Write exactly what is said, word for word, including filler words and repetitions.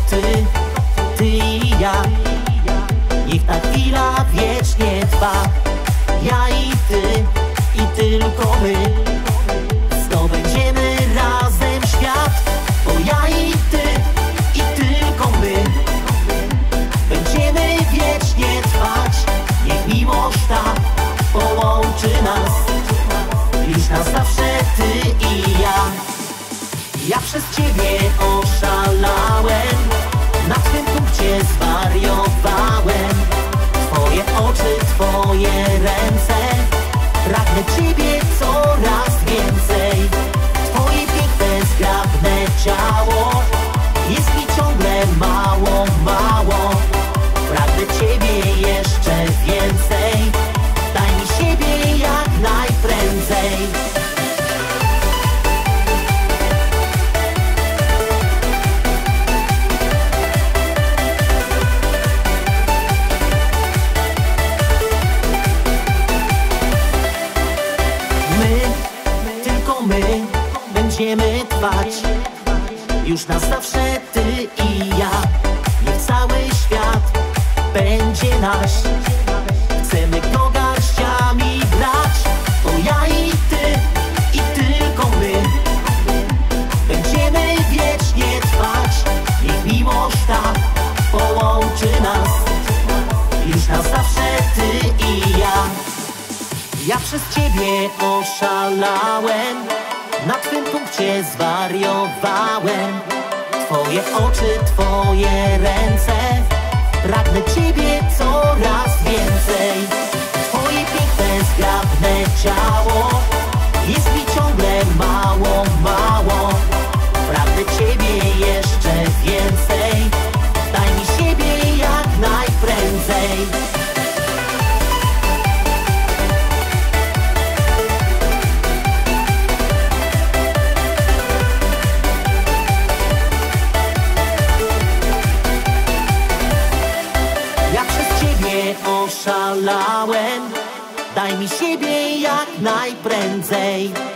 ty, ty i ja. Niech ta chwila wiecznie trwa. Ja i ty, i tylko my zdobędziemy razem świat. Bo ja i ty, i tylko my będziemy wiecznie trwać. Niech miłość ta połączy nas, już na zawsze ty i ja. Ja przez ciebie oszalałem, na twym punkcie zwariowałem. Twoje oczy, twoje ręce, pragnę ciebie coraz więcej. Twoje piękne, zgrabne ciało jest mi ciągle mało, mało. Pragnę ciebie jeszcze więcej, daj mi siebie jak najprędzej. My będziemy trwać, już na zawsze ty i ja. Niech cały świat będzie nasz, chcemy go garściami brać. To ja i ty, i tylko my będziemy wiecznie trwać. Niech miłość ta połączy nas, już na zawsze ty i ja. Ja przez ciebie oszalałem, na twym punkcie zwariowałem. Twoje oczy, twoje ręce, pragnę ciebie coraz więcej. Twoje piękne, zgrabne ciało jest mi ciągle mało, mało. Pragnę ciebie jeszcze więcej, daj mi siebie jak najprędzej. Oszalałem, daj mi siebie jak najprędzej.